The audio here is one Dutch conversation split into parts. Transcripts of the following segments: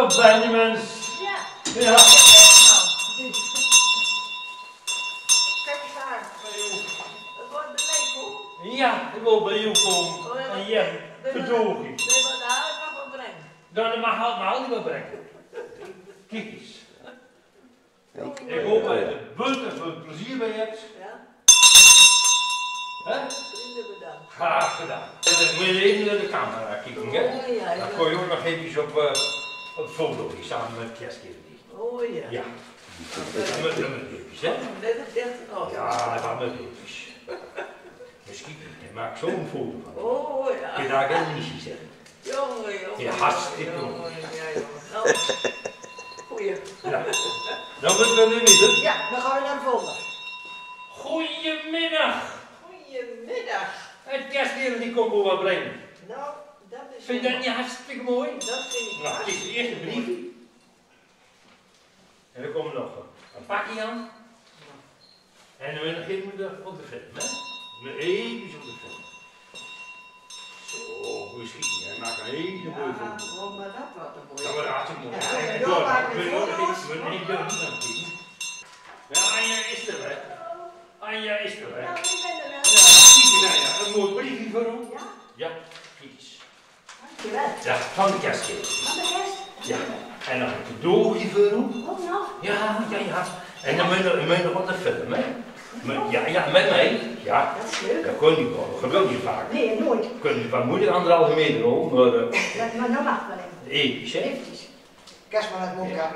Dag Benjamins. Ja. Ja. Kijk eens daar. Het wordt de leek. Ja, ik wil bij jou komen. En ja, verdoog je. Wil je wat de huis nog wat brengen? Dan mag het me altijd wel brengen. Kijk eens. Ik hoop dat je er buiten veel plezier bij hebt. Ja. Hè? Vrienden bedankt. Graag gedaan. En dan moet je even naar de camera kijken, hè? Ja, Dan gooi je ook nog even op foto samen met kerstkind. Oh ja. Ja. Dat met baby's, hè? Net op 30 al. Ja, dat met baby's. Misschien maak zo'n foto van. Oh ja. Kun je daar geen liedje zeggen? Jongen. Ja, hartstikke goed. Ja, jongen. Nou, goeie. Ja. Dan moeten we nu niet. Ja, dan gaan we naar de volgende. Goedemiddag. Goedemiddag. Het kerstkind die komt wel wat brengen. Nou, dat is... Vind je dat niet hartstikke mooi? Dat vind ik Nou, het is de eerste brief. En er komt nog een pakje aan. En dan beginnen we er op de film, hè? Met even op de film. Zo, goeie schieten, hè? Maak een hele mooie foto. Ja, maar dat wordt een mooie. Dat wordt hartstikke mooi. Ja, En ja, door, maken we we willen foto's. niet aan kijken. Ja, Anja is er, hè? Anja is er, hè? Nou, ik ben er wel. Ja, kijk eens, Anja, een mooi briefje voor u. Ja? Ja, kijk eens. Dankjewel. Ja, van de kerstkind. Van de rest? Ja, en dan een cadeautje voor u. Oh, nog? Ja, ja, ja. En dan moet je nog wat te filmen, hè? Ja, ja, met mij. Ja. Dat is leuk. Dat kon niet wel. Dat gebeurt niet vaak. Nee, nooit. Kun je wat moeilijk 1,5 meter hoor, maar Maar nou mag wel even. episch, hè? Eventjes. Kerstman uit Monka.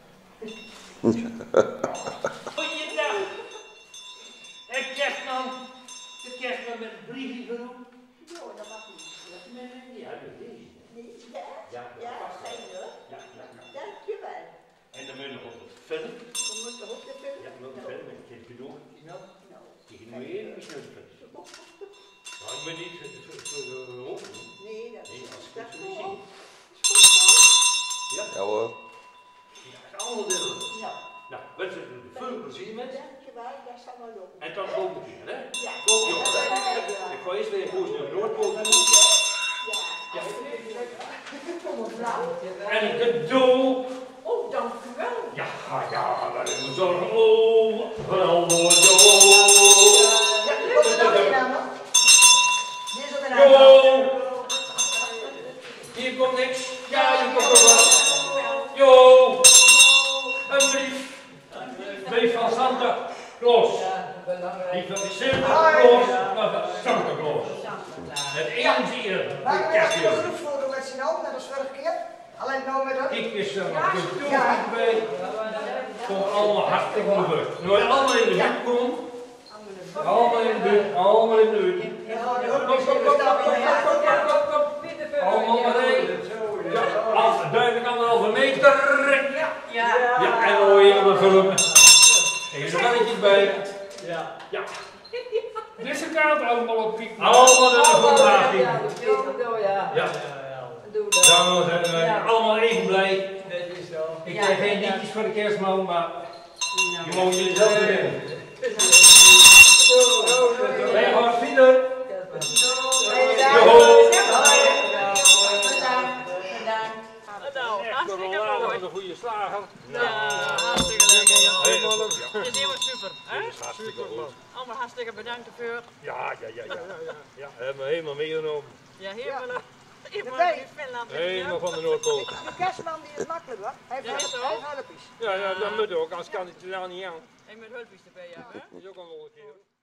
Goeiedag. En kerstman. De kerstman met een briefje voor u. Jo, dat mag niet. Ja, dat is deze. Nee, ja? Ja, Ja, vast. fijn hoor. Ja, ja, ja. Dankjewel. En dan moet je nog op het film. We moeten op de film. Ja, nog een film met het cadeautje snel. Nou. Die moet je even snel filmen. Nou, ik ben niet voor de hoofd doen. Nee, dat Nee, is als ik dat het is zo goed. zie. Is goed zo? Ja, Ja hoor. ja, het is allemaal deel. Ja. Nou, wens ik er veel plezier met. Dankjewel, dat zal wel lopen. En tot volgende keer, hè? Ja. Kom, joh. Dat ben ik, ja. Ik ga eerst weer een poos naar de Noordpool doen. Ja. Ja. Kom mevrouw. En een cadeau. Oh, dank u wel. Ja, ja, dat is mijn zorgen. Oh, wel mooi, Ja, joh. komt er nog een aan, hoor. Hier is ook een aan. Jo. Hier komt niks. Ja, hier komt er wel. Jo. Een brief. Brief van Santa Claus. Niet van de Santa Claus, maar van Santa Claus. Het enige eer. Maken De we even een kerstjurk. groepsfoto met z'n allen, net als vorige keer? Alleen nou met dat. Ik is er nog een toevoeging bij. Komt allemaal hartstikke moeilijk. Nu je allemaal in de buurt komt. Allemaal in de buurt, allemaal in de buurt. Allemaal maar één. Ja, duidelijk 1,5 meter. Ja. Ja, en dan hoor je hem filmen. Even een belletjes bij. Ja. Ja. Dit is een kaart allemaal op piek. Allemaal in de voordraging. Ja. Ja. Doe dat. Dan zijn we allemaal even blij. Dat is zo. Ik krijg geen liedjes voor de kerstman, maar je mag jullie zelf beginnen. Wij gaan verder. Echt een goede slager. Ja, hartstikke lekker joh. Helemaal leuk. Het is helemaal super, hè? Hartstikke goed. Allemaal hartstikke bedankt ervoor. Ja. Ja, hebben we helemaal meegenomen. Ja, helemaal helemaal wij- in Finland. Helemaal van de Noordpool. De kerstman die is makkelijk hoor. Hij Ja, is heeft zo? hulpjes. Ja, dat moet ook, anders kan het er nou niet aan. En met hulpjes erbij, ja. hè? Dat is ook al een keer.